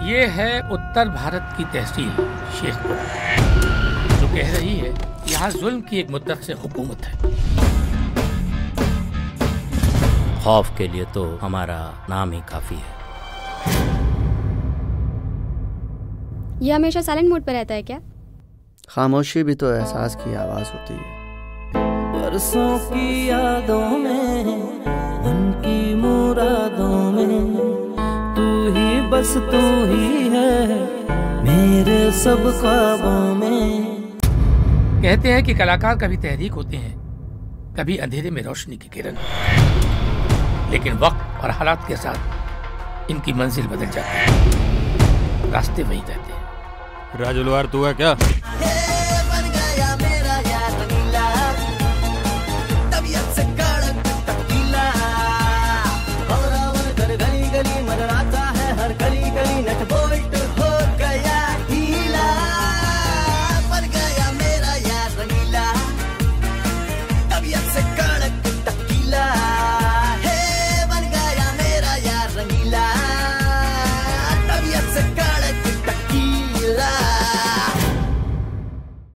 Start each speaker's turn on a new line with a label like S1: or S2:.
S1: ये है उत्तर भारत की तहसील शेखपुरा, जो कह रही है यहाँ जुल्म की एक मुद्दत से हुकूमत है।
S2: खौफ के लिए तो हमारा नाम ही काफी है।
S3: ये हमेशा साइलेंट मोड पर रहता है क्या?
S4: खामोशी भी तो एहसास की आवाज होती है।
S5: बरसों की यादों में, मन की मुरादों में, तू ही बस तू ही है मेरे सब ख्वाबों में।
S1: कहते हैं कि कलाकार कभी तहरीक होते हैं, कभी अंधेरे में रोशनी की किरण, लेकिन वक्त और हालात के साथ इनकी मंजिल बदल जाती है, रास्ते वही रहते हैं।
S6: राजुलवार तू है क्या?